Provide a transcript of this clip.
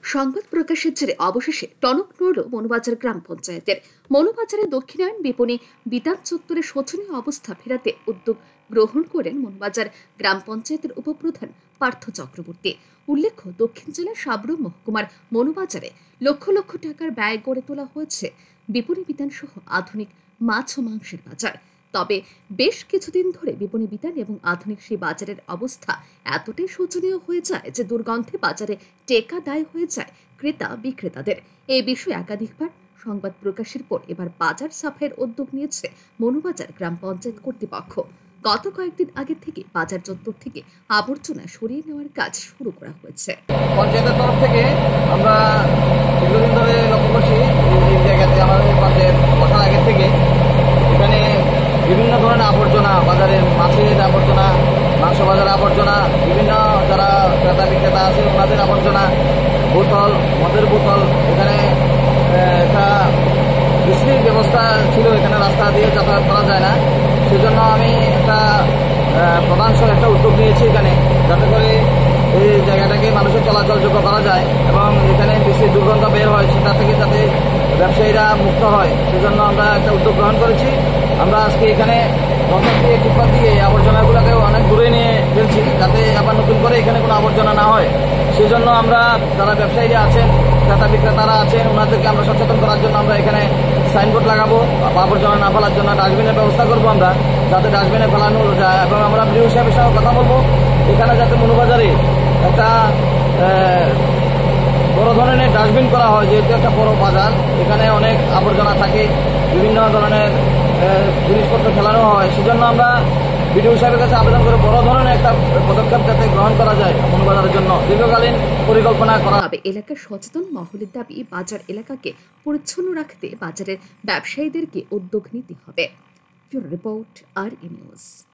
সংবাদ প্রকাশের জেরে অবশেষে টনক নড়ল মনুবাজার গ্রাম পঞ্চায়েতের। মনুবাজারে দক্ষিণায়ন বিপণী বিতান চত্বরে শোচনীয় অবস্থা ফেরাতে উদ্যোগ গ্রহণ করেন মনুবাজার গ্রাম পঞ্চায়েতের উপপ্রধান পার্থ চক্রবর্তী। উল্লেখ্য, দক্ষিণ জেলার সাবরুম মহকুমার মনুবাজারে লক্ষ লক্ষ টাকার ব্যয় গড়ে তোলা হয়েছে বিপণী বিতান সহ আধুনিক মাছ ও মাংসের বাজার। তবে বেশ কিছুদিন ধরে বিপণী বিতান এবং আধুনিক সেই বাজারের অবস্থা এতটাই শোচনীয় হয়ে যায় যে দুর্গন্ধে বাজারে টেকা দায় হয়ে যায় ক্রেতা বিক্রেতাদের। এই বিষয়ে একাধিকবার সংবাদ প্রকাশের পর এবার বাজার সাফাইয়ের উদ্যোগ নিয়েছে মনুবাজার গ্রাম পঞ্চায়েত কর্তৃপক্ষ। গত কয়েকদিন আগে থেকে বাজার চত্বর থেকে আবর্জনা সরিয়ে নেওয়ার কাজ শুরু করা হয়েছে। পঞ্চায়েতের তরফ থেকে আমরা দীর্ঘদিন ধরে লক্ষ্য করছি এই জায়গাতে আমাদের পঞ্চায়েত বসার আগে থেকে এখানে বিভিন্ন ধরনের আবর্জনা, বাজারের মাছের আবর্জনা, মাংস বাজারের আবর্জনা, বিভিন্ন যারা ক্রেতা বিক্রেতা আছে ওনাদের আবর্জনা, বোতল, মদের বোতল, এখানে একটা বিশ্রীর ব্যবস্থা ছিল, এখানে রাস্তা দিয়ে যাতায়াত করা যায় না। সেজন্য আমি একটা প্রধান সহ একটা উদ্যোগ নিয়েছি এখানে, যাতে করে এই জায়গাটাকে মানুষের চলাচলযোগ্য করা যায় এবং এখানে বেশি দুর্গন্ধ বের হয় সেটা থেকে যাতে ব্যবসায়ীরা মুক্ত হয়, সেজন্য আমরা একটা উদ্যোগ গ্রহণ করেছি। আমরা আজকে এখানে রথক দিয়ে ফুটপাত দিয়ে আবর্জনাগুলোকে অনেক দূরে নিয়ে ফেলছি, যাতে আবার নতুন করে এখানে কোনো আবর্জনা না হয়। সেজন্য আমরা যারা ব্যবসায়ীরা আছেন, ক্রেতা বিক্রেতারা আছেন, ওনাদেরকে আমরা সচেতন করার জন্য আমরা এখানে সাইনবোর্ড লাগাবো, আবর্জনা না ফেলার জন্য ডাস্টবিনের ব্যবস্থা করবো আমরা, যাতে ডাস্টবিনে ফেলানো যায়। এবং আমরা বিডিও সাহেবের সঙ্গে কথা বলবো এখানে যাতে মনুবাজারে একটা বড় ধরনের ডাস্টবিন করা হয়, যেহেতু একটা বড় বাজার, এখানে অনেক আবর্জনা থাকে, বিভিন্ন ধরনের জিনিসপত্র ফেলানো হয়। সেজন্য আমরা বিডিও সাহেবের কাছে আবেদন করে বড় ধরনের একটা পদক্ষেপ যাতে গ্রহণ করা যায় মনুবাজারের জন্য দীর্ঘকালীন পরিকল্পনা করা হবে। এলাকার সচেতন মহলের দাবি, বাজার এলাকাকে পরিচ্ছন্ন রাখতে বাজারের ব্যবসায়ীদেরকে উদ্যোগ নিতে হবে। রিপোর্ট আর নিউজ।